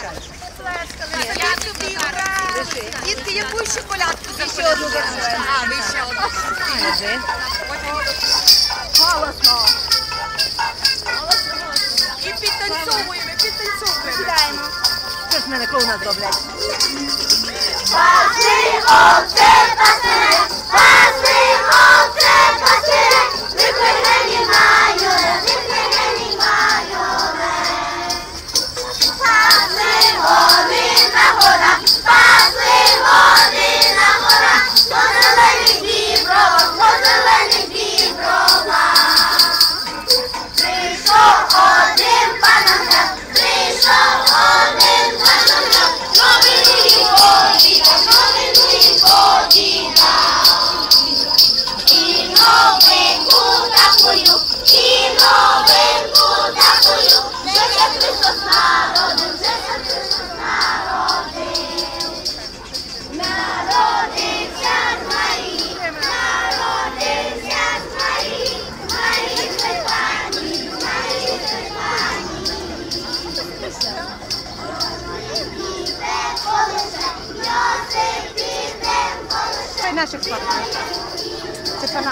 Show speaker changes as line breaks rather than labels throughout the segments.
Дітки, яку ще колядку заходили? А, ви ще одну. Голосно. І підтанцьовуємо, підтанцьовуємо. Сідаємо. Що ж мене клоуна зроблять?
Пасли, овце, пасли, пасли, овце, пасли, випрягнені майоре, випрягнені майоре. Пасли вони на горах, пасли вони на горах, по зелених дібровах, по зелених дібровах. Прийшов один пан Ангел, прийшов один пан Ангел, новий і новинку такую, і новинку такую, вже ся Христос народив, вже ся Христос народив. Народився з Марії, народився з Марії, Марії Стефанії, Марії Стефанії. Піде колише, Йосип піде колише.
Це наших партнерів. Це пана.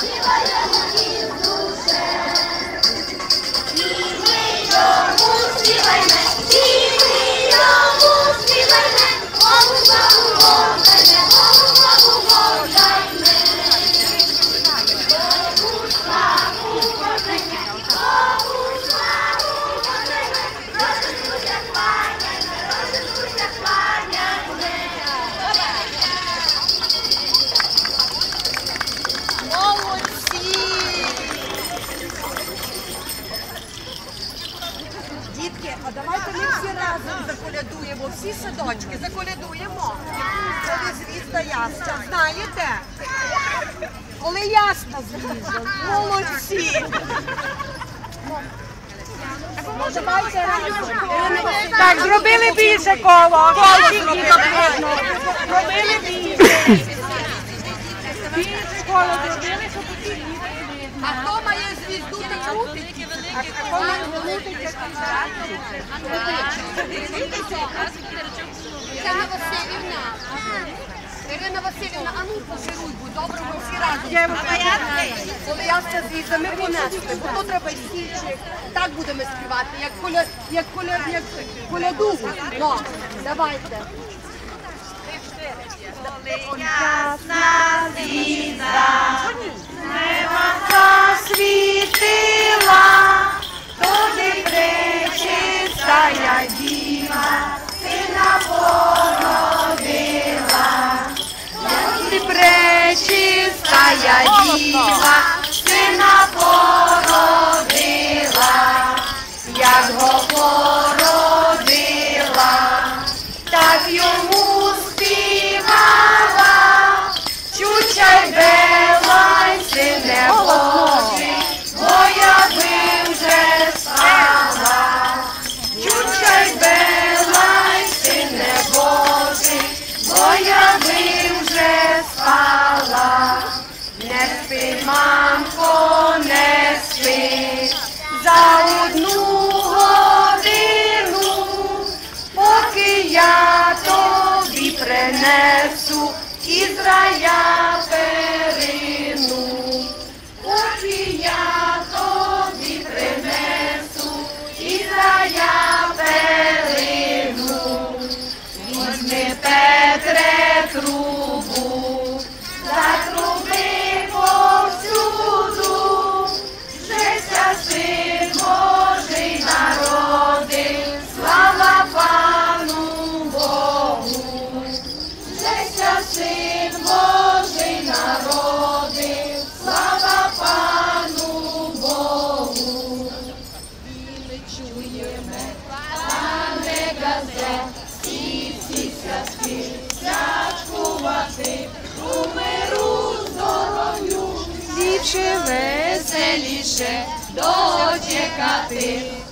Дітки, а давайте ми всі разом заколядуємо, всі садочки заколядуємо. Коли звізда ясна, знаєте? Коли ясна звізда, молодці. Давайте разом. Так, зробили більше коло. Зробили більше. Більше коло зробили, щоб усі діти видно. А хто має звізду та крутить? Ірина Васильівна, а ну пожируй, будь добре, ми всі разом. Коли ясна звізда, ми понесли, бо то треба стільчик. Так будемо співати, як коляду. Ну, давайте.
Ясна звізда, неба засвітила, туди пречистая діва, сина породила. Туди пречистая діва, сина породила, як го породила, так йому співала, чучай белай, сине Божий, бо я би вже спала. Чучай белай, сине Божий, бо я би вже спала. Не спи, мамко, не спи, за одну годину, поки я тобі принесу із рая перину, поки я тобі принесу із рая перину. Візьми, Петре, трубу, затруби повсюду, вже ся Син Божий народив, слава Пану Богу. Вже ся Син Божий народив, слава Пану Богу. І ми чуємо, пане газе, всі святки святкувати, у миру здоров'ю, ліпше, веселіше дочекати.